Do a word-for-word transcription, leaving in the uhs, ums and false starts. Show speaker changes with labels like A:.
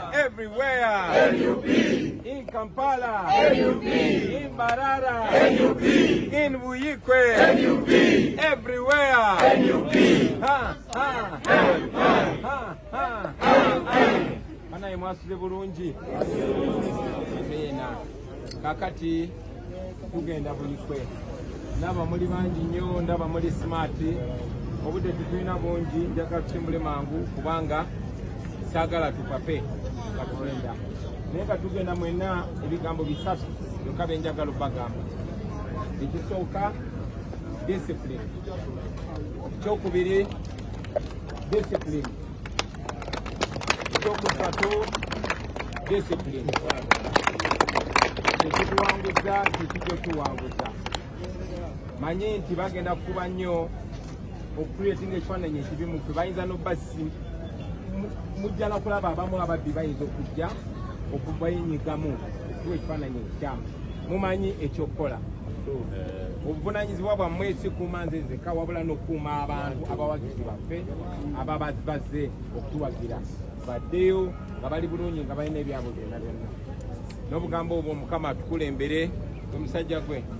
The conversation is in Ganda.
A: Everywhere.
B: N U P.
A: In Kampala.
B: N U P.
A: In Barara.
B: N U P.
A: In Buyikwe.
B: N U P.
A: Everywhere.
B: N U P.
A: Ha ha ha ha ha ha. Ana imwasuze bulungi. Amina. Kakati tugenda Buyikwe. Naba muli bangi nnyo, ndaba muli smart. Obudde tutulina bungi, njagala tusimbule mangu kubanga saagala tupape katugenda. Naye katugenda mwenna ebigambo bisatu byokka bye njagala obbagamba. Ekisooka discipline. Ekyokubiri discipline. Ekyokusatu discipline. Ekituwanguza kikijjo tuwanguza. Manyi nti bagenda kukuba nnyo okucreating ekifaananyi ekibimu ffe bayinza n'obbasi mujja na kulaba abamu ababbi bayinza okujja okubayinyigamu okuwa ekifaananyi ekikyamu. Mumanyi ekyokukola. Obuvunaanyizibwa bwammwe si kuuma nze nzekka wabula n'okukuuma abantu abawagizi baffe ababa bazze okutuwagira baddeyo nga bali bulungi nga balina ebyabwe byonna byonna. N'obugambo obwo Mukama atukulembere omusajja gwe.